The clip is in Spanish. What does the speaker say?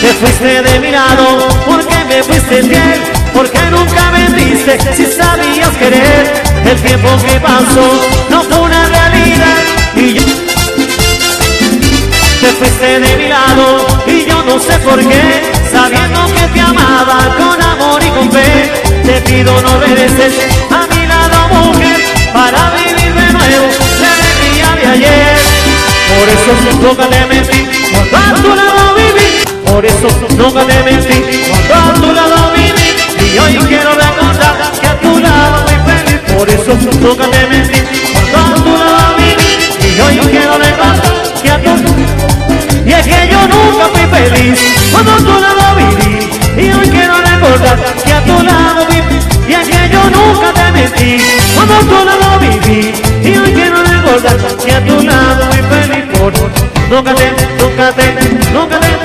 Te fuiste de mi lado porque me fuiste fiel, porque nunca me diste si sabías querer. El tiempo que pasó no fue una realidad y yo... Te fuiste de mi lado y yo no sé por qué, sabiendo que te amaba con amor y con fe. Te pido no regreses a mi lado, mujer, para vivir de nuevo la alegría de ayer. Por eso nunca te mentí cuando a tu lado viví. Por eso nunca te mentí cuando a tu lado viví. Y hoy quiero recordar que a tu lado muy feliz. Por eso nunca te mentí cuando a tu lado viví. Y hoy quiero recordar que a tu lado... Y es que yo nunca fui feliz cuando a tu lado viví. Y hoy quiero recordar que a tu lado viví. Y es que yo nunca te mentí cuando a tu lado viví. Y hoy quiero recordar que a tu lado fui feliz. Nunca te